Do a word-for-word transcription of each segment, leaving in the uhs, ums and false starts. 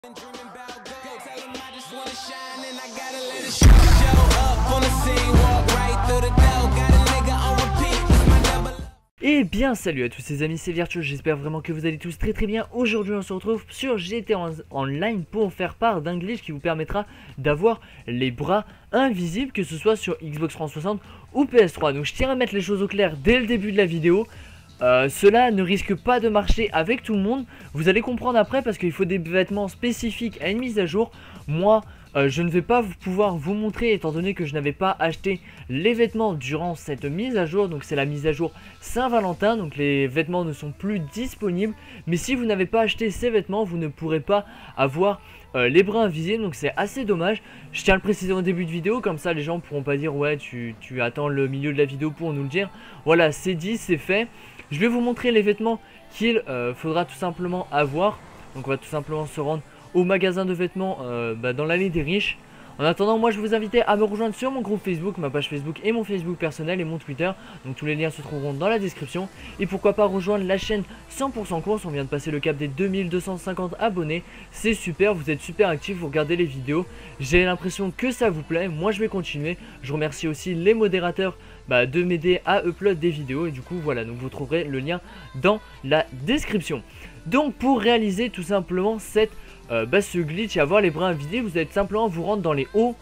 Dreaming about gold, tell 'em I just wanna shine and I gotta let it show. Show up on the scene, walk right through the door, got a nigga on repeat, it's my double. Et bien salut à tous les amis, c'est Virtueux, j'espère vraiment que vous allez tous très très bien. Aujourd'hui on se retrouve sur G T A Online pour faire part d'un glitch qui vous permettra d'avoir les bras invisibles, que ce soit sur Xbox trois cent soixante ou P S trois. Donc je tiens à mettre les choses au clair dès le début de la vidéo. Euh, cela ne risque pas de marcher avec tout le monde. Vous allez comprendre après parce qu'il faut des vêtements spécifiques à une mise à jour. Moi euh, je ne vais pas pouvoir vous montrer étant donné que je n'avais pas acheté les vêtements durant cette mise à jour. Donc c'est la mise à jour Saint-Valentin, donc les vêtements ne sont plus disponibles. Mais si vous n'avez pas acheté ces vêtements, vous ne pourrez pas avoir euh, les bras invisibles. Donc c'est assez dommage. Je tiens à le préciser au début de vidéo, comme ça les gens ne pourront pas dire ouais tu, tu attends le milieu de la vidéo pour nous le dire. Voilà, c'est dit, c'est fait. Je vais vous montrer les vêtements qu'il euh, faudra tout simplement avoir. Donc on va tout simplement se rendre au magasin de vêtements euh, bah, dans l'allée des riches. En attendant, moi je vous invite à me rejoindre sur mon groupe Facebook, ma page Facebook et mon Facebook personnel et mon Twitter. Donc tous les liens se trouveront dans la description. Et pourquoi pas rejoindre la chaîne cent pour cent course. On vient de passer le cap des deux mille deux cent cinquante abonnés. C'est super, vous êtes super actifs, vous regardez les vidéos. J'ai l'impression que ça vous plaît, moi je vais continuer. Je remercie aussi les modérateurs bah, de m'aider à upload des vidéos. Et du coup voilà, donc vous trouverez le lien dans la description. Donc pour réaliser tout simplement cette Euh, bah, ce glitch et avoir les bras invisibles, vous allez tout simplement vous rendre dans les hauts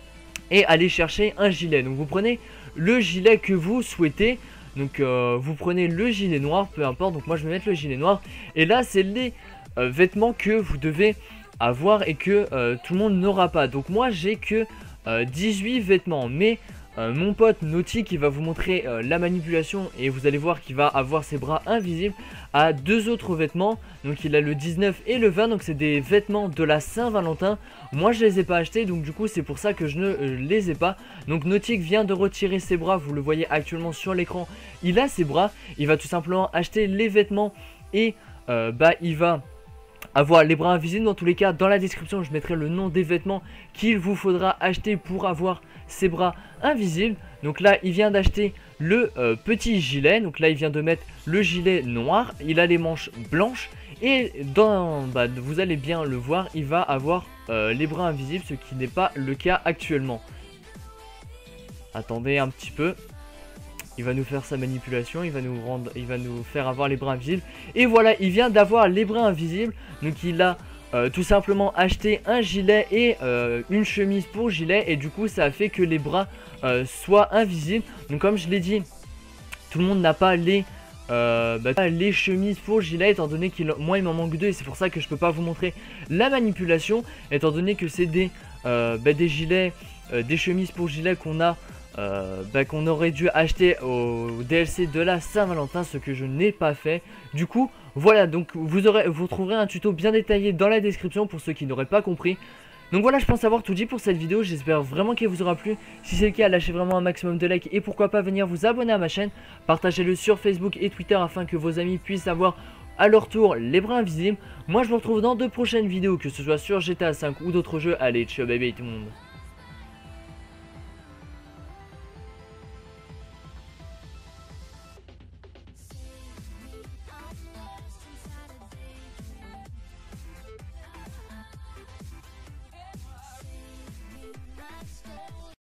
et aller chercher un gilet. Donc vous prenez le gilet que vous souhaitez. Donc euh, vous prenez le gilet noir, peu importe. Donc moi je vais mettre le gilet noir. Et là c'est les euh, vêtements que vous devez avoir et que euh, tout le monde n'aura pas. Donc moi j'ai que euh, dix-huit vêtements. Mais euh, mon pote Naughty qui va vous montrer euh, la manipulation et vous allez voir qu'il va avoir ses bras invisibles, a deux autres vêtements. Donc il a le dix-neuf et le vingt, donc c'est des vêtements de la Saint-Valentin. Moi je les ai pas achetés, donc du coup c'est pour ça que je ne euh, les ai pas. Donc Nautique vient de retirer ses bras, vous le voyez actuellement sur l'écran. Il a ses bras, il va tout simplement acheter les vêtements et euh, bah il va avoir les bras invisibles. Dans tous les cas, dans la description je mettrai le nom des vêtements qu'il vous faudra acheter pour avoir ses bras invisibles. Donc là il vient d'acheter le euh, petit gilet, donc là il vient de mettre le gilet noir, il a les manches blanches et dans, bah, vous allez bien le voir, il va avoir euh, les bras invisibles, ce qui n'est pas le cas actuellement. Attendez un petit peu. Il va nous faire sa manipulation, il va nous rendre, il va nous faire avoir les bras invisibles. Et voilà, il vient d'avoir les bras invisibles. Donc il a euh, tout simplement acheté un gilet et euh, une chemise pour gilet. Et du coup ça a fait que les bras euh, soient invisibles. Donc comme je l'ai dit, tout le monde n'a pas les, euh, bah, les chemises pour gilet, étant donné qu'il moi il m'en manque deux. Et c'est pour ça que je peux pas vous montrer la manipulation, étant donné que c'est des, euh, bah, des gilets, euh, des chemises pour gilet qu'on a. Euh, bah, qu'on aurait dû acheter au D L C de la Saint-Valentin, ce que je n'ai pas fait. Du coup voilà, donc vous, aurez, vous trouverez un tuto bien détaillé dans la description pour ceux qui n'auraient pas compris. Donc voilà, je pense avoir tout dit pour cette vidéo, j'espère vraiment qu'elle vous aura plu. Si c'est le cas, lâchez vraiment un maximum de likes et pourquoi pas venir vous abonner à ma chaîne. Partagez-le sur Facebook et Twitter afin que vos amis puissent avoir à leur tour les bras invisibles. Moi je vous retrouve dans de prochaines vidéos, que ce soit sur G T A cinq ou d'autres jeux. Allez, ciao bye bye tout le monde.